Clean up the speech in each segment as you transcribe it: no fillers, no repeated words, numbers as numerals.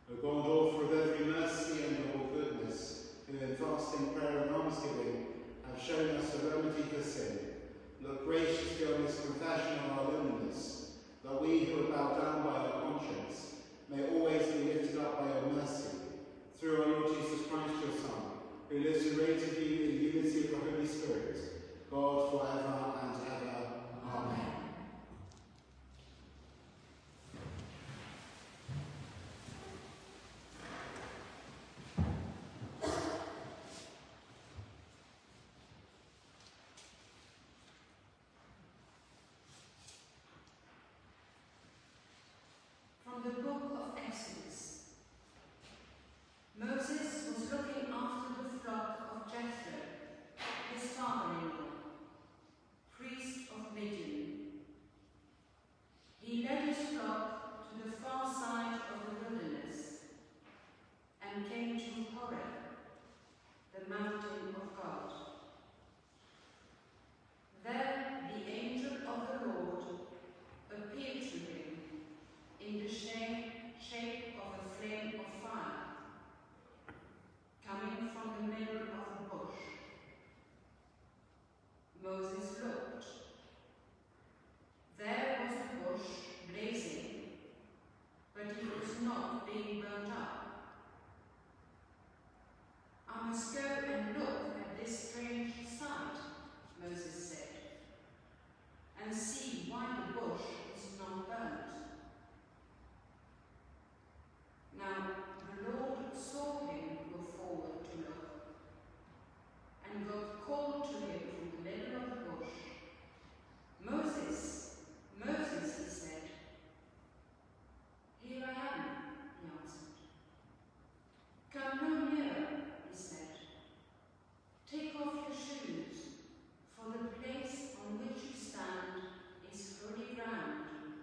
O God, author of every mercy and all goodness, who in fasting, prayer and almsgiving have shown us a remedy for sin, look graciously on this confession of our loneliness, that we who are bowed down by our conscience may always be lifted up by your mercy, through our Lord Jesus Christ, your Son, who lives and reigns with you in the unity of the Holy Spirit, God for ever and ever. Amen. From the book of Exodus. Moses was looking after the flock of Jethro, his father-in-law, priest of Midian. He led his flock to the far side of the wilderness and came to Horeb, the mountain of God. There the angel of the Lord appeared to him in the shape of a flame of fire, coming from the middle of a bush. Moses looked. There was the bush blazing, but it was not being burnt up. I must go and look at this strange sight, Moses said, and see why the bush is not burnt. Now the Lord saw him go forward to look, and God called to him from the middle of the bush. Moses, Moses, he said. Here I am, he answered. Come no nearer, he said. Take off your shoes, for the place on which you stand is holy ground.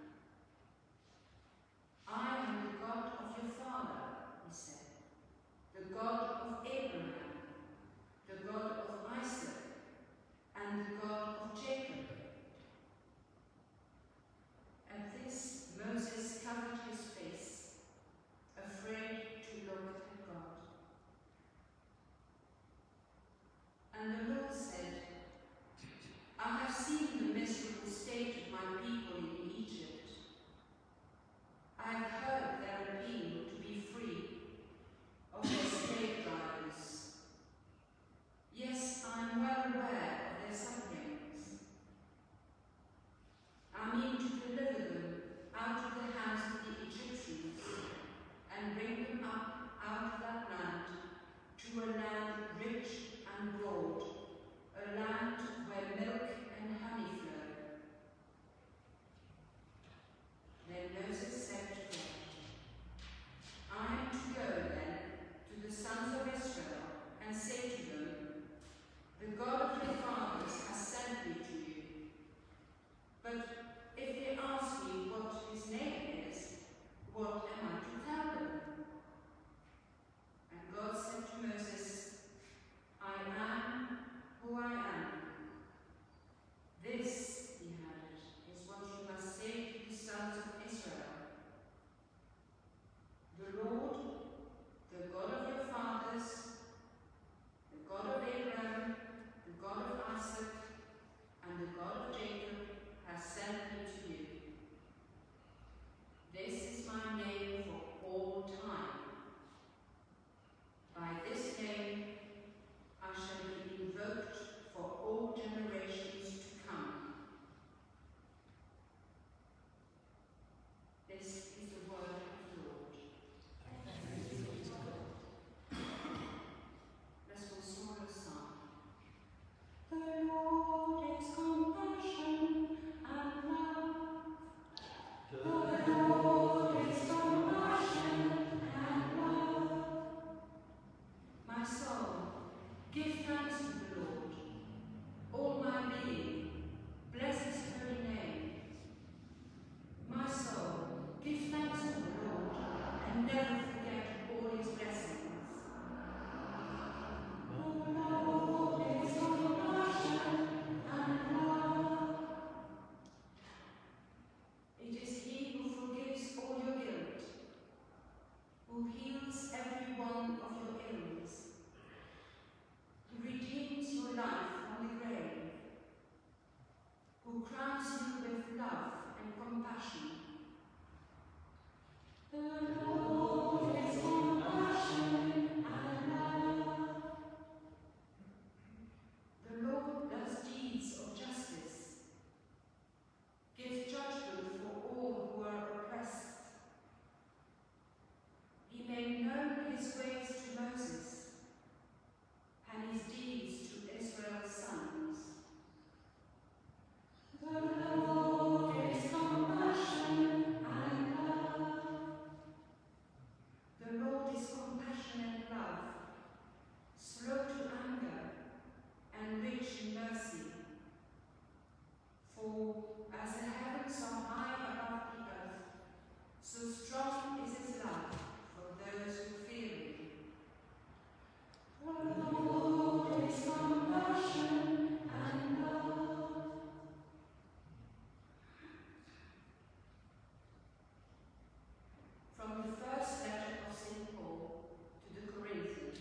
I am the God of your father, he said, the God of Abraham, the God of Isaac, and the God of Jacob. At this, Moses covered his face, afraid to look at God. And the Lord said, I have seen the miserable state of my people in Egypt. I have heard their appeal to be free, of their slave drivers. Yes, I am well aware of their sufferings. I mean to deliver them out of the hands of the Egyptians and bring them up out of that land to a land rich and broad, a land where milk and honey flow. Then Moses said to God, I am to go then to the sons of Israel and say to them, the God of your fathers has sent me to you. But if they ask me what his name is, what am I to tell them? And God said to Moses, I am who I am. This, he added, is what you must say to the sons of Israel. The Lord, the God of your fathers, the God of Abraham, the God of Isaac, and the God of Jacob, has sent me to you. This is my name for all time. By this name I shall be invoked for all generations to come. This is the word of the Lord. Responsorial Psalm. The Lord is compassion and love. The Lord is compassion and love. My soul, give thanks to the Lord. All my being, bless his holy name. My soul, give thanks to the Lord, and never forget all his blessings. The Lord is compassion and love. It is he who forgives all your guilt, who heals born of your ills, who redeems your life from the grave, who crowns you with love and compassion. The Lord is compassion and love. The Lord does deeds of justice, gives judgment for all who are oppressed. He made known his ways to Moses, and his deeds to Israel's sons. The Lord is compassion and love. The Lord is compassion and love, slow to anger, and rich in mercy. For as the heavens are high above the earth, so strong is his love for those who fear him. The Lord is compassion and love. From the first letter of St. Paul to the Corinthians.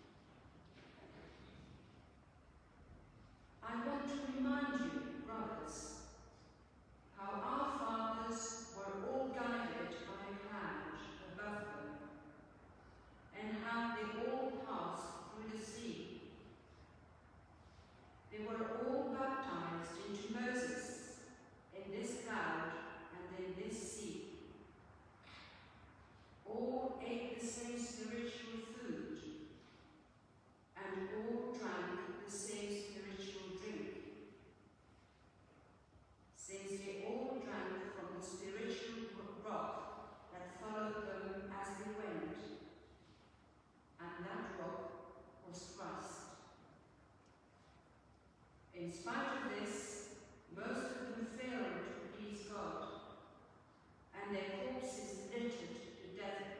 I want to remind you, brothers, how our fathers were all guided by a cloud above them, and how they all passed through the sea. They were all baptized into Moses in this cloud and in this sea. All ate the same spiritual food, and all drank the same spiritual drink, since they all drank from the spiritual rock that followed them as they went, and that rock was Christ. In spite of this, most of them failed to please God, and their corpses littered the desert.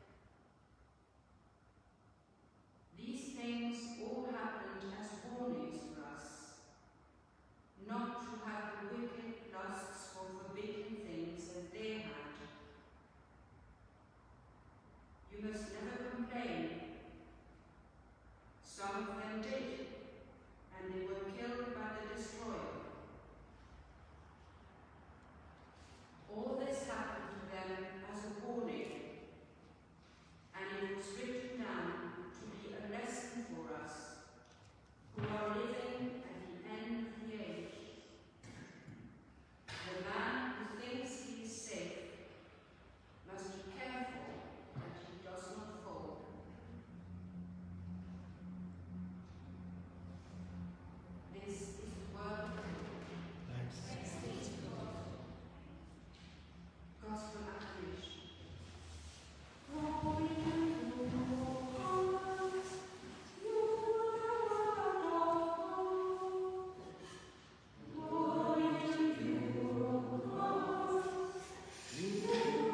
These things all happened as warnings for us, not to have the wicked lusts for forbidden things as they had. You must never complain. Some of them did, and they were killed by the destroyer. All this happened to them as a warning, and it was written down to be a lesson for us, who are living at the end of the age. The man who thinks he is safe must be careful that he does not fall. This is the word of God. Thanks be to God. Gospel acclamation. Glory to you, Lord. You are Lord. Glory to you, Lord. You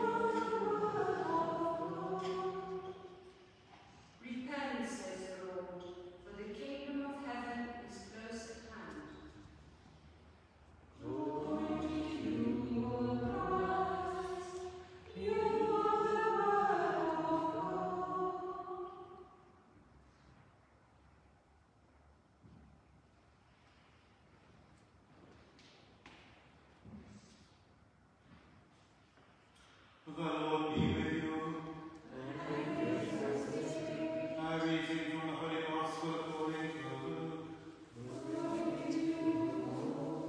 are Lord. Repent, says the Lord, for the kingdom of heaven is close at hand. Glory to you, O Christ. You are the word of God. The Lord be with you. A reading from the Holy Gospel according to Luke. Glory to you, Lord.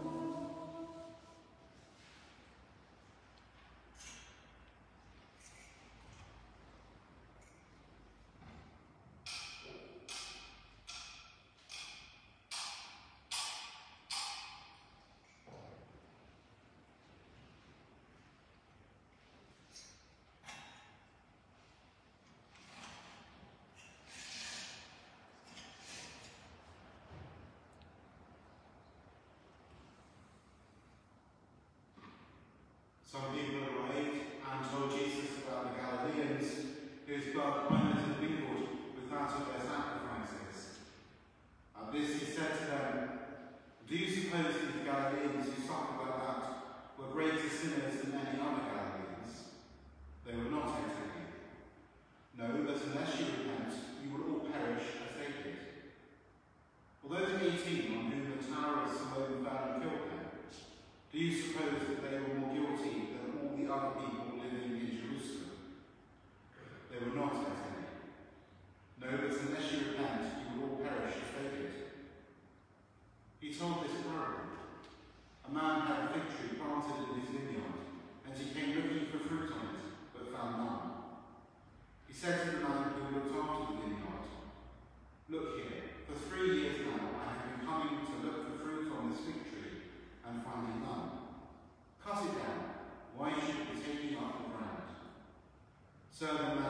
Some people arrived and told Jesus about the Galileans whose blood Pilate had mingled with that of their sacrifices. At this he said to them, "Do you suppose these Galileans who suffered like that were greater sinners than any other Galileans? They were not, I tell you. No, but unless you repent,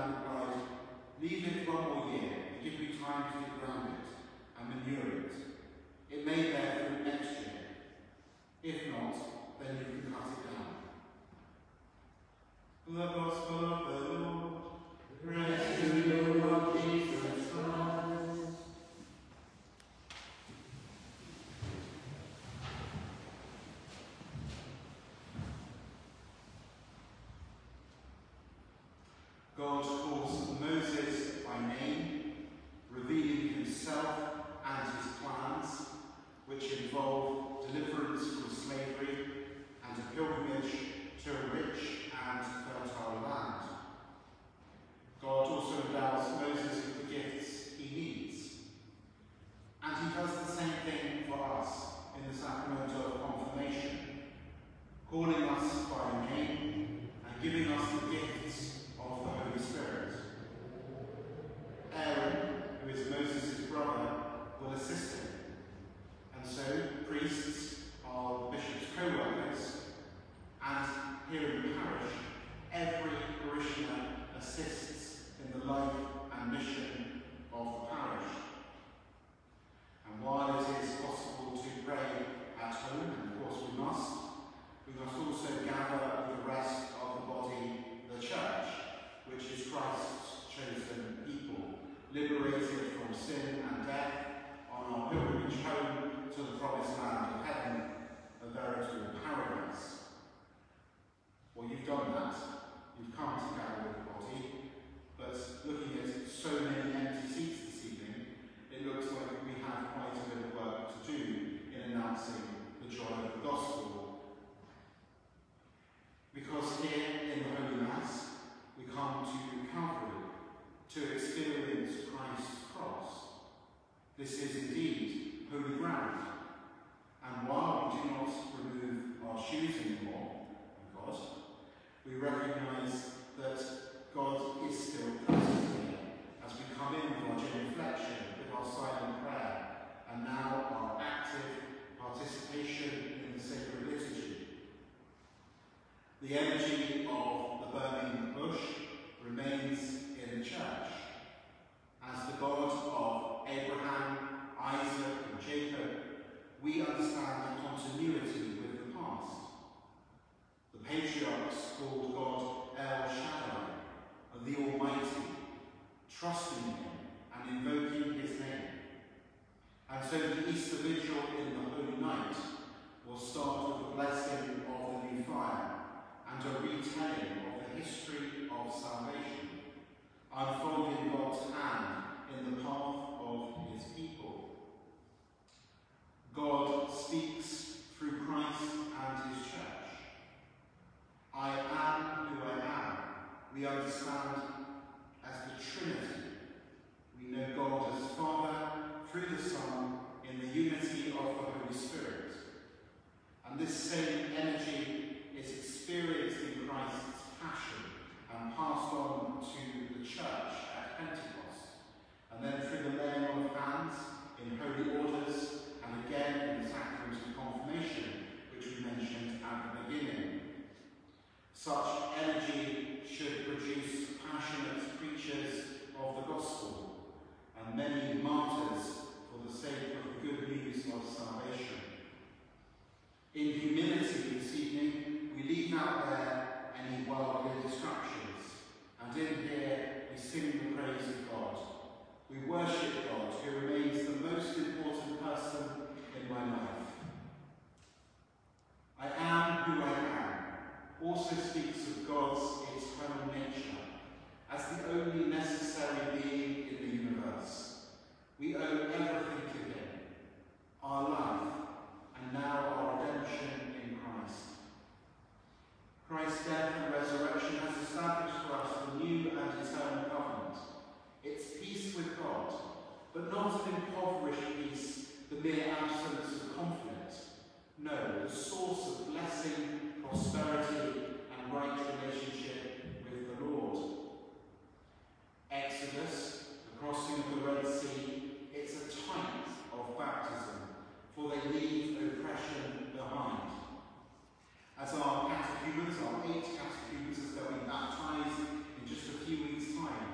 dad replied, "Leave it 1 more year and give me time to get round it and manure it. It may bear fruit next year. If not, then you can cut it down." The Gospel of the Lord. Praise to you, Lord Jesus Christ. God calls Moses by name, revealing himself and his plans, which involve deliverance from slavery and a pilgrimage to a rich and fertile land. God also endows Moses with the gifts he needs. And he does the same thing for us in the sacrament of confirmation, calling us by name and giving us the gifts of the Holy Spirit. Aaron, who is Moses' brother, will assist him. And so, priests are the bishop's co-workers, and here in the parish, every parishioner assists in the life and mission of the parish. And while it is possible to pray at home, and of course we must also gather with the rest of the body, the church, which is Christ's chosen people, liberated from sin and death on our pilgrimage home to the promised land of heaven, a veritable paradise. Well, you've done that. You've come to gather with the body, but looking at so many empty seats this evening, it looks like we have quite a bit of work to do in announcing the joy of the gospel. Because here in the Holy Mass, we come to Calvary to experience Christ's cross. This is indeed holy ground. And while we do not remove our shoes anymore, thank God, we recognise that God is still present here as we come in with our genuflection, with our silent prayer, and now our active participation in the sacred liturgy. The energy of the burning bush remains in the church, as the God of Abraham, Isaac and Jacob. We understand continuity with the past. The patriarchs called God El Shaddai, the Almighty, trusting him and invoking his name. And so the Easter Vigil in the Holy Night will start with the blessing of the new fire and a retelling of the history of salvation, unfolding God's hand in the path of his people. God speaks through Christ and his church. I am who I am. We understand as the Trinity. We know God as Father through the Son in the unity of the Holy Spirit. And this same energy is experienced in Christ's passion and passed on to the church at Pentecost, and then through the laying on of hands in holy orders, and again in the sacrament of confirmation, which we mentioned at the beginning. Such energy should produce passionate preachers of the gospel, and many martyrs for the sake of the good news of salvation. In humility this evening, we leave out there any worldly distractions, and in here we sing the praise of God. We worship God, who remains the most important person in my life. I am who I am also speaks of God's eternal nature as the only necessary being in the universe. We owe everything to him, our life, and now our redemption in Christ. Christ's death and resurrection has established for us the new and eternal covenant. It's peace with God, but not an impoverished peace, the mere absence of conflict. No, the source of blessing, prosperity, and right relationship with the Lord. Exodus, the crossing of the Red Sea, it's a type of baptism, for they leave oppression behind. As our catechumens, our 8 catechumens, as they'll be baptized in just a few weeks' time,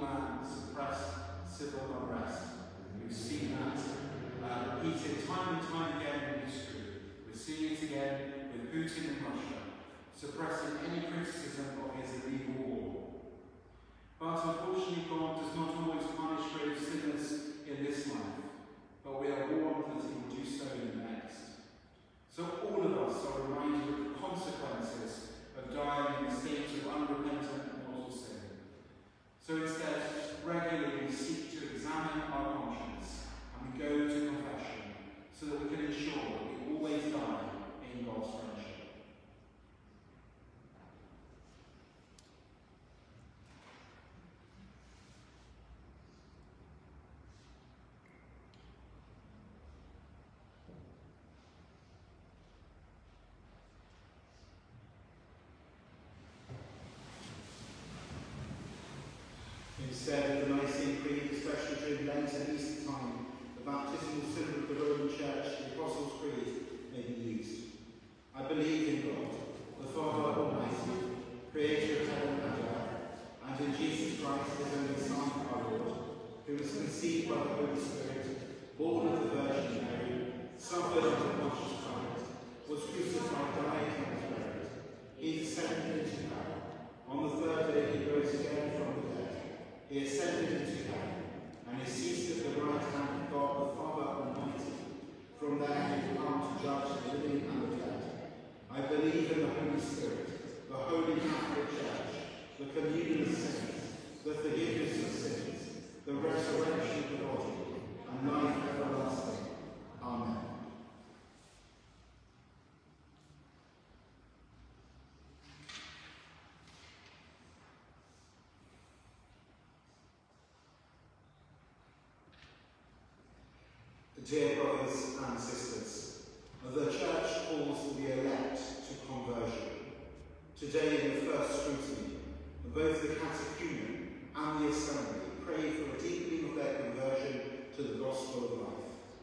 land suppressed civil unrest. We've seen that repeated time and time again in history. We're seeing it again with Putin in Russia, suppressing any criticism of his illegal war. But unfortunately, God does not always punish grave sinners in this life, but we are warned that he will do so in the next. So all of us are reminded of the consequences of dying in a state of unrepentant mortal sin. So instead, regularly we seek to examine our conscience and we go to confession so that we can ensure that we always die in God's friendship. Instead of the Nicene Creed, especially during Lent and Easter time, the baptismal symbol of the Roman Church, the Apostles' Creed, may be used. I believe in God, the Father Almighty, creator of heaven and earth, and in Jesus Christ, his only Son, our Lord, who was conceived by the Holy Spirit, born of the Virgin Mary, suffered under Pontius Pilate, was crucified, died, and was buried. He descended into hell. On the third day he rose again from the dead. He ascended into heaven, and is seated at the right hand of God the Father Almighty. From there he will come to judge the living and the dead. I believe in the Holy Spirit, the Holy Catholic Church, the communion of saints, the forgiveness of sins, the resurrection of the body, and life everlasting. Amen. Dear brothers and sisters, the Church calls the elect to conversion. Today in the first scrutiny, both the catechumen and the assembly pray for a deepening of their conversion to the gospel of life.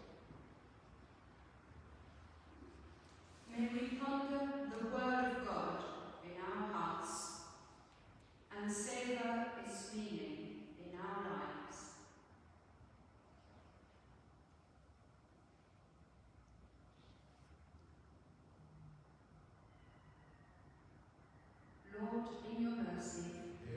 May we ponder the word of God in our hearts and savour its meaning in our lives. Lord, in your mercy,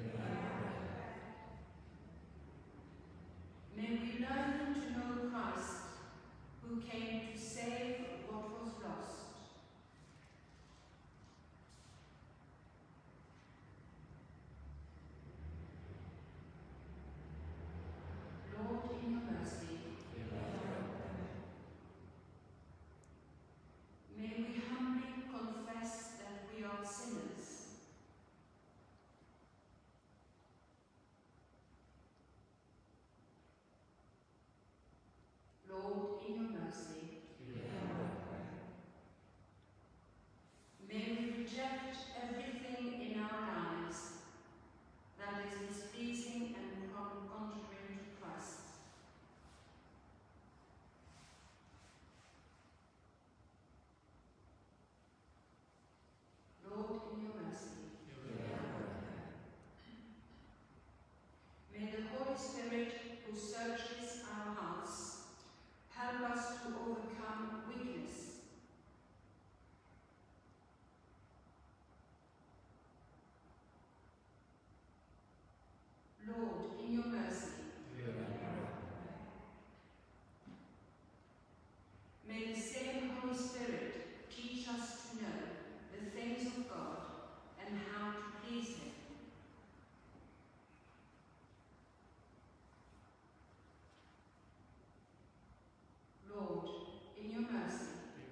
may we learn to know Christ, who came to save what was lost. Lord, in your mercy, may we humbly confess that we are sinners. Lord, in your mercy, may we reject everything in our lives that is displeasing and contrary to Christ. Lord, in your mercy, may the Holy Spirit, who searches our hearts, help us to overcome weakness. Lord, in your mercy, may the same Holy Spirit teach us to know the things of God and how to please him. Lord, in your mercy,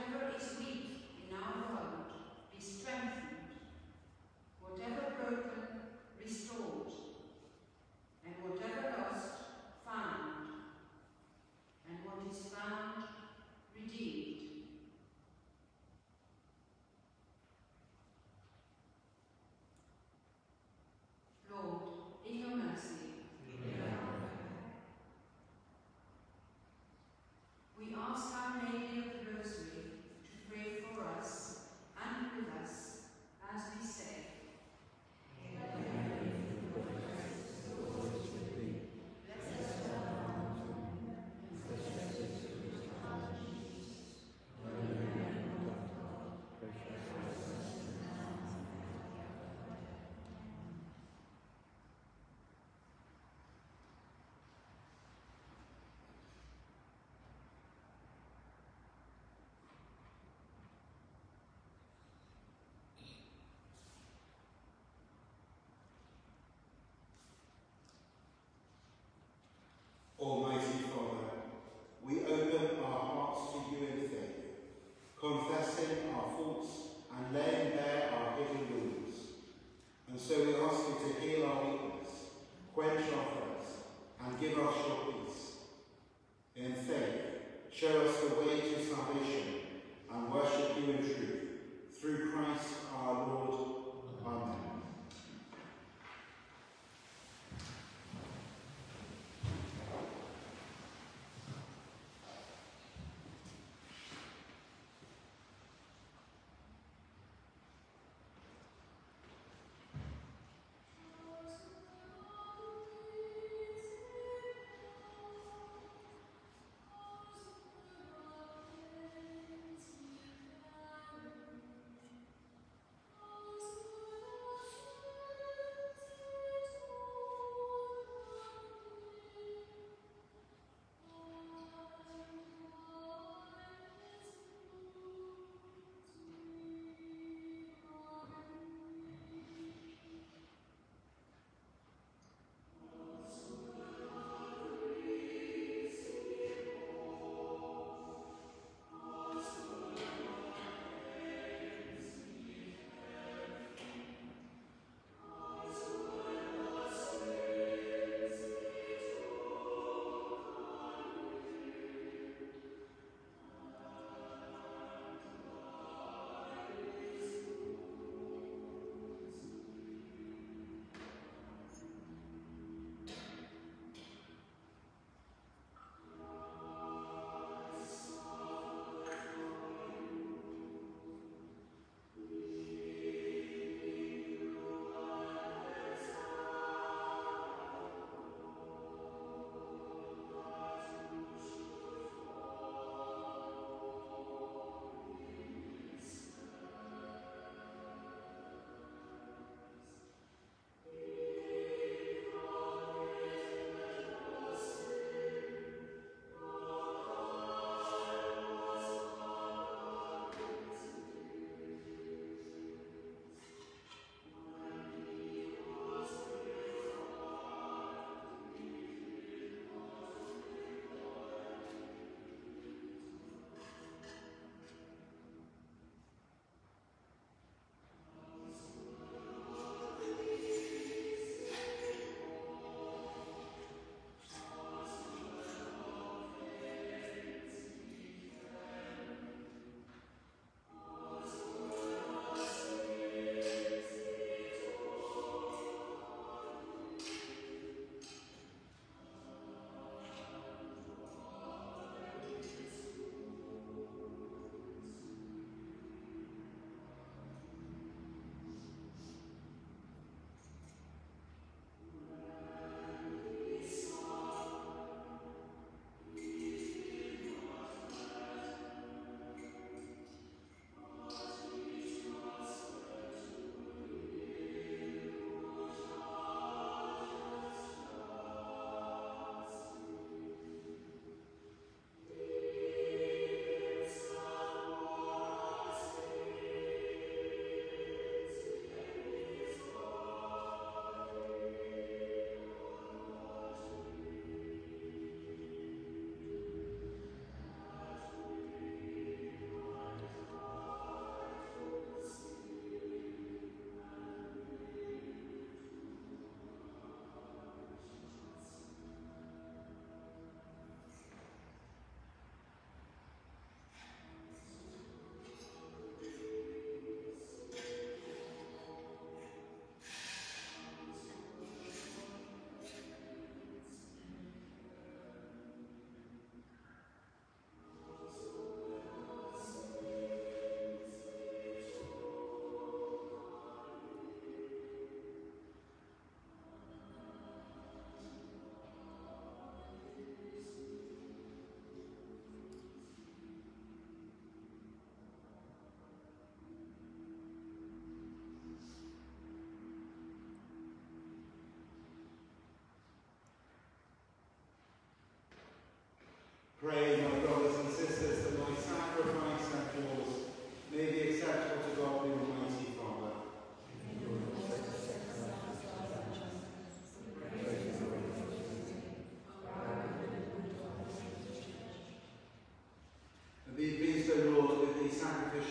whatever is weak in our world be strengthened, whatever broken, restored, and whatever lost, found, and what is found, redeemed. Lord, in your mercy, we ask Our Lady of the Rosary to pray for us and with us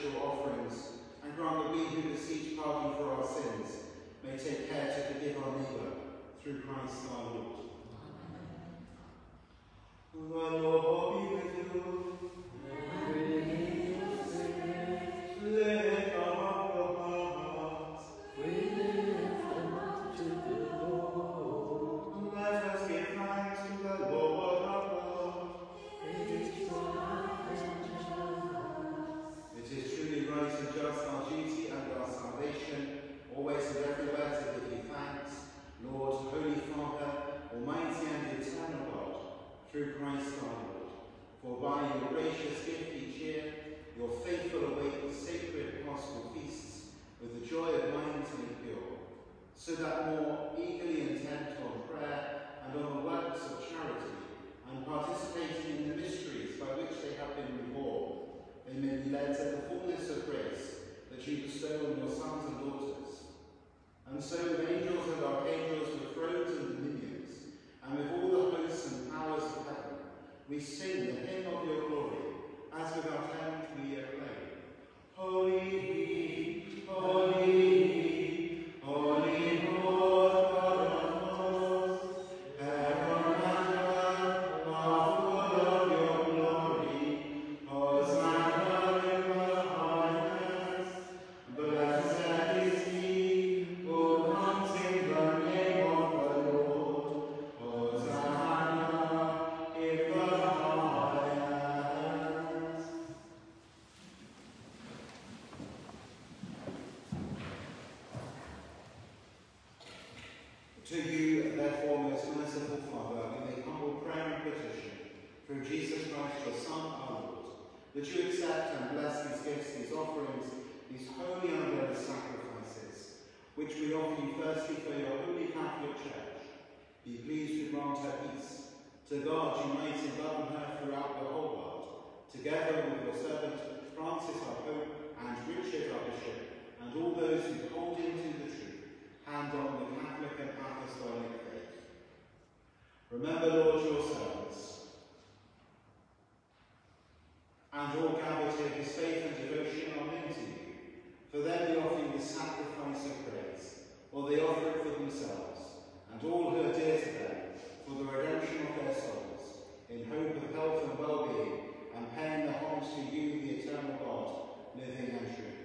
sacrificial offerings, and grant that we who beseech pardon for our sins may take care to forgive our neighbour, through Christ our Lord. The Lord be with you. And with your spirit. Lift up your hearts. We lift them up to the Lord. Let us give thanks to the Lord our God. It is right and just. It is truly right and just, our duty and our salvation, always and everywhere to give you thanks, Lord, Holy Father, Almighty and eternal God, through Christ our Lord. For by your gracious gift each year, your faithful await the sacred Paschal feasts with the joy of minds made pure, so that more eagerly intent on prayer and on the works of charity, and participating in the mysteries by which they have been reborn, they may be led to the fullness of grace that you bestow on your sons and daughters. And so with angels and archangels, with thrones and dominions, and with all the hosts and powers of heaven, we sing the hymn of your glory, as with our tongue we acclaim. Holy, holy, holy Lord God of hosts, heaven and earth are full of your glory. Hosanna in the highest. Blessed is he who comes in the name of the Lord. Hosanna in the highest. To you, therefore, most merciful Father, we make humble prayer and petition through Jesus Christ, your Son, our Lord, that you accept and bless these gifts, these offerings, these holy and unblemished sacrifices, which we offer you firstly for your holy Catholic Church. Be pleased to grant her peace. To God, unite in love and her throughout the whole world, together with your servant Francis, our Pope, and Richard, our Bishop, and all those who hold into the truth, hand on the Catholic and Apostolic faith. Remember, Lord, your servants, and all gathered here whose faith and devotion are known to you. For them we offer you the sacrifice of praise, or they offer it for themselves, and all who are dear to them, for the redemption of their souls, in hope of health and well-being, and paying their homage to you, the eternal God, living and true.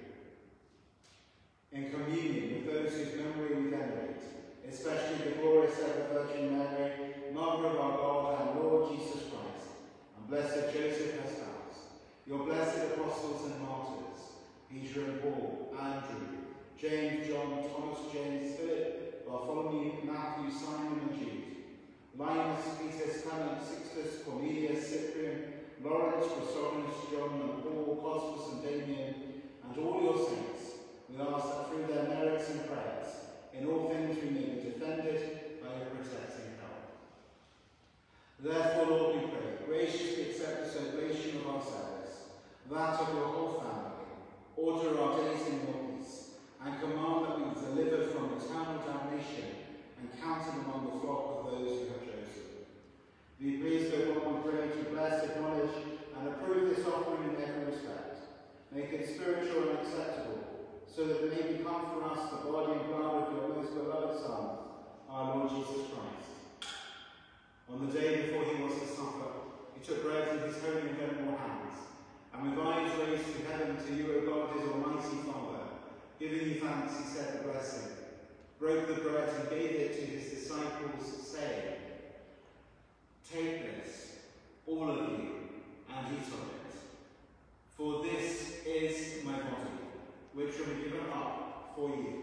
In communion with those whose memory we venerate, especially the glorious ever Virgin Mary, Mother of our God and Lord Jesus Christ, and blessed Joseph, her spouse, your blessed apostles and martyrs, Peter and Paul, Andrew, James, John, Thomas, James, Philip, Bartholomew, Matthew, Simon and Jude, Linus, Peter, Clement, Sixtus, Cornelius, Cyprian, Lawrence, Chrysostom, John and Paul, Cosmas and Damian, and all your saints, we ask that through their merits and prayers, in all things we may be defended by your protecting help. Therefore, Lord, we pray, graciously accept this oblation of our service, that of your whole family, order our days in your peace, and command that we be delivered from eternal damnation and counted among the flock of those you have chosen. Be pleased, O God, we pray, to bless, acknowledge, and approve this offering in every respect. Make it spiritual and acceptable, so that it may become for us the body and blood of your most beloved Son, our Lord Jesus Christ. On the day before he was to suffer, he took bread in his holy and venerable hands, and with eyes raised to heaven to you, O God, his almighty Father, giving you thanks, he said the blessing, broke the bread and gave it to his disciples, saying, "Take this, all of you, and eat of it. For this is my body, which will be given up for you."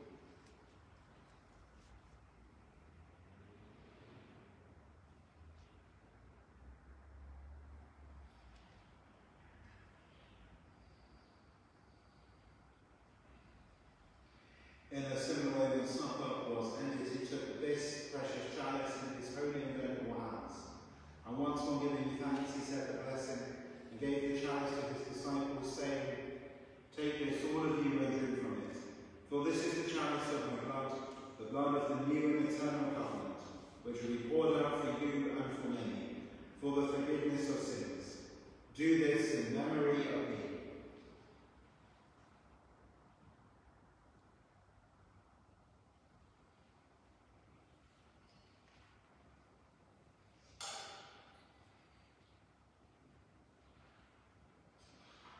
In a similar way, when supper was ended, he took this precious chalice in his holy and venerable hands, and once more giving you thanks, he said the blessing, and gave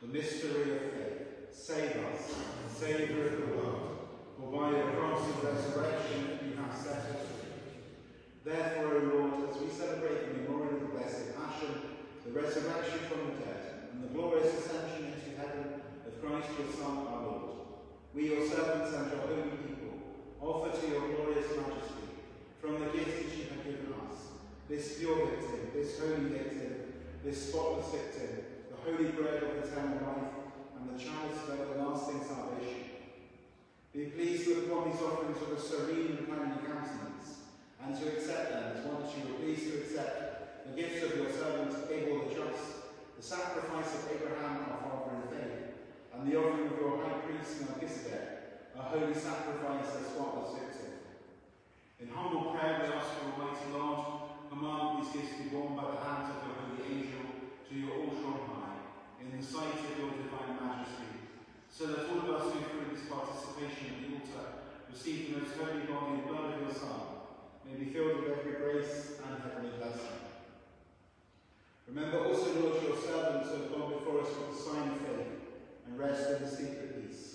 The mystery of faith. Save us, Saviour of the world, for by your cross and resurrection you have set us free. Therefore, O Lord, as we celebrate the memorial of the Blessed Passion, the resurrection from the dead, and the glorious ascension into heaven of Christ your Son, our Lord, we, your servants and your holy people, offer to your glorious majesty, from the gifts which you have given us, this pure victim, this holy victim, this spotless victim, the holy bread of eternal life, and the chalice of everlasting salvation. Be pleased to look upon these offerings with a serene and kindly countenance, and to accept them as one that you were pleased to accept the gifts of your servant Abel the just, the sacrifice of Abraham our father in faith, and the offering of your high priest Melchizedek, a holy sacrifice, a spotless victim. In humble prayer we ask for Almighty Lord, command these gifts be borne by the hands of your holy angel to your altar on high, in the sight of your divine majesty, so that all of us who through this participation at the altar receive the most holy body and blood of your Son, may be filled with every grace and heavenly blessing. Remember also, Lord, your servants who have gone before us with the sign of faith, and rest in the secret peace.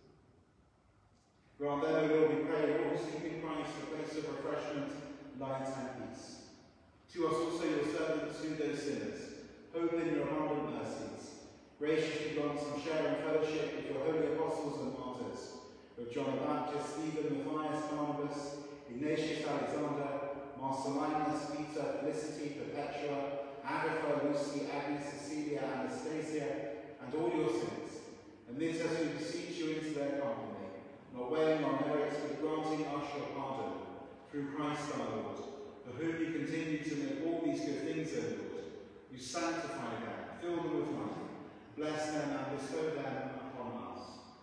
Grant them, O Lord, we pray, all who sleep in Christ, a place of refreshment, light and peace. To us also, your servants, who though sinners, hope in your abundant mercies, graciously grant some share and fellowship with your holy apostles and martyrs, with John the Baptist, Stephen, Matthias, Barnabas, Ignatius, Alexander, Marcellinus, Peter, Felicity, Perpetua, Agatha, Lucy, Agnes, Cecilia, Anastasia, and all your saints. Admit us, we beseech you, into their company, not weighing our merits, but granting us your pardon, through Christ our Lord, for whom you continue to make all these good things, O Lord. You sanctify them, fill them with life, bless them and bestow them upon us.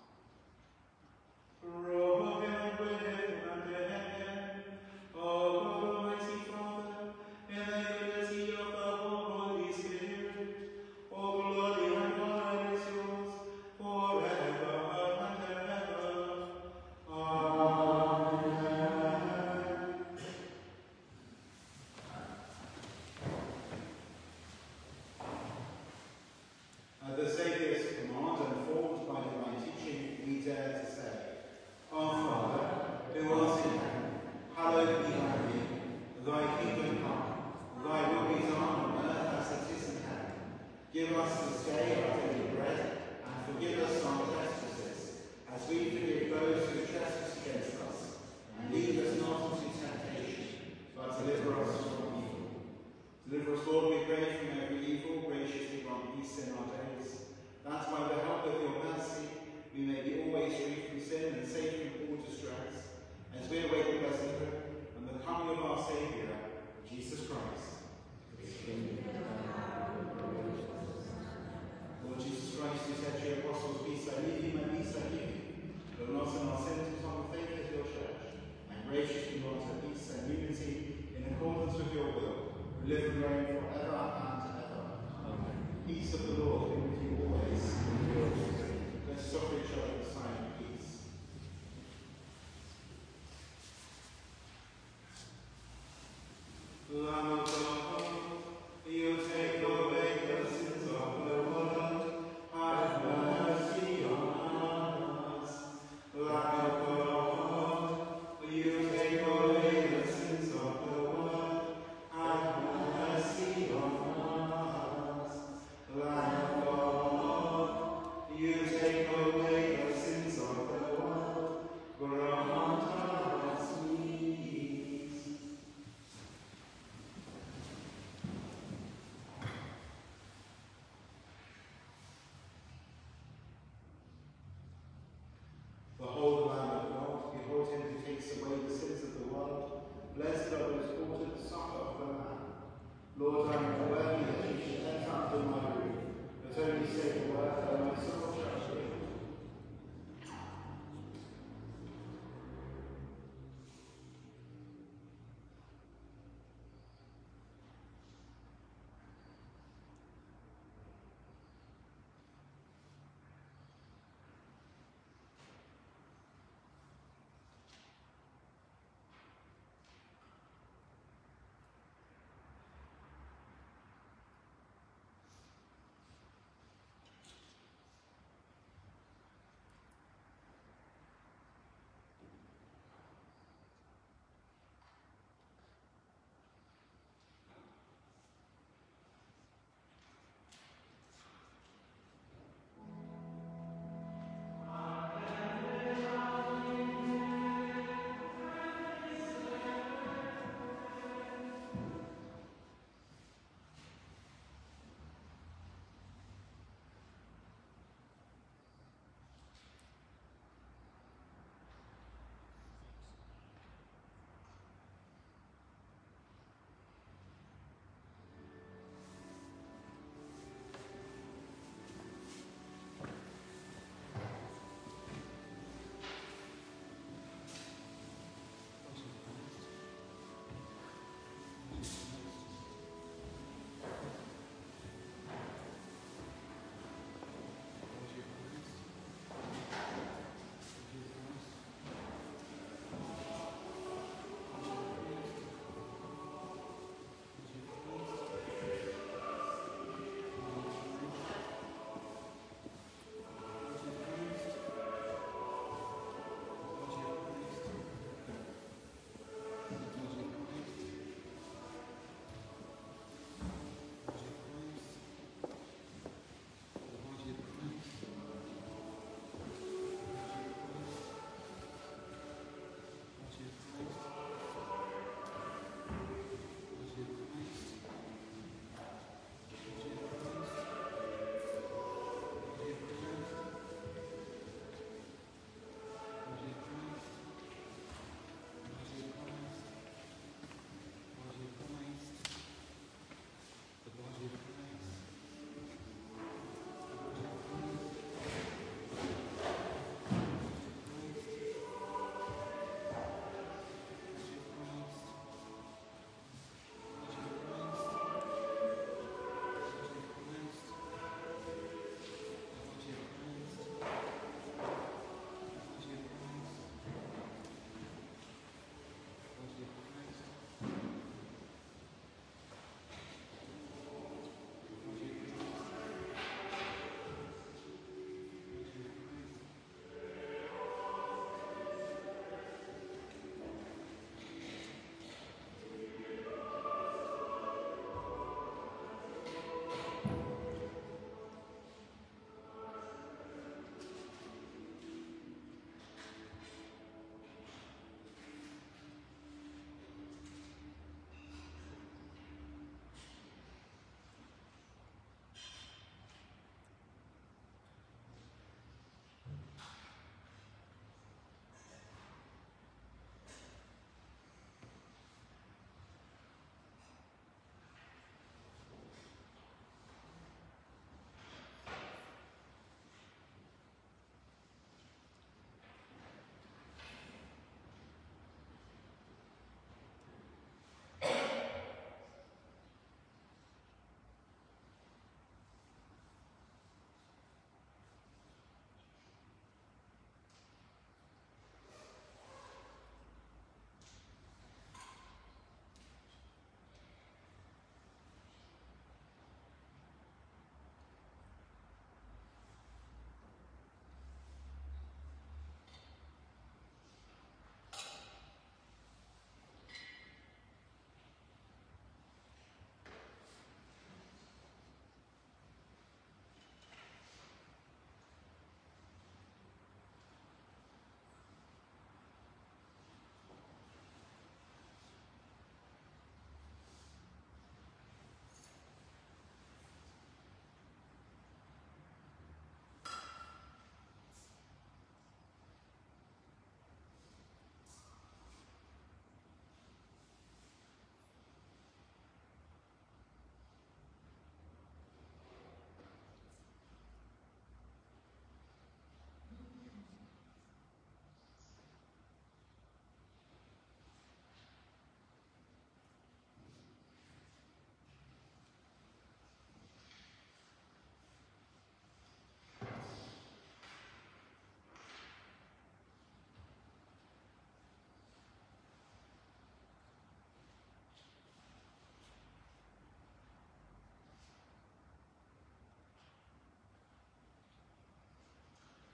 From him with him and in him, O God, Almighty Father, in the unity of the Holy Spirit, all glory and honor is yours forever and ever. Amen.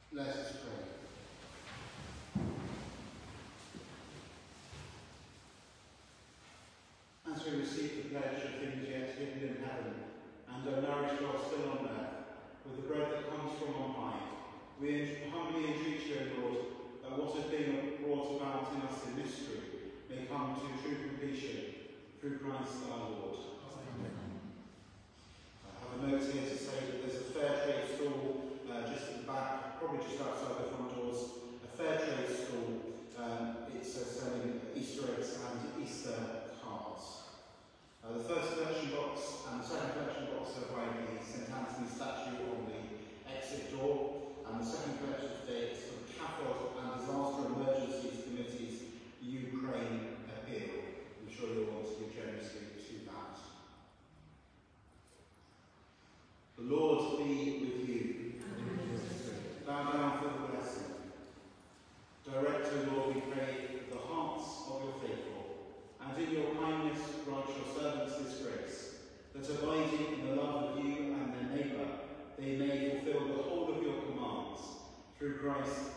Let us pray. As we receive the pledge of things yet hidden in heaven, and are nourished while still on earth, with the bread that comes from on high, we humbly entreat you, O Lord, that what has been brought about in us in mystery may come to true completion through Christ our Lord. Amen. I have a note here to say that there's a fair trade stall just at the back, probably just outside the front doors, a fair trade stall. It's selling Easter eggs and Easter cards. The first collection box and the second collection box are by the St Anthony statue on the exit door, and the second collection today is for the CAFOD and Disaster Emergencies Committee's Ukraine appeal. I'm sure you'll want to give generously to that. The Lord be with you. Bow down for the blessing. Direct, O Lord, we pray, the hearts of your faithful, and in your kindness grant your servants this grace, that abiding in the love of you and their neighbour, they may fulfil the whole of your commands, through Christ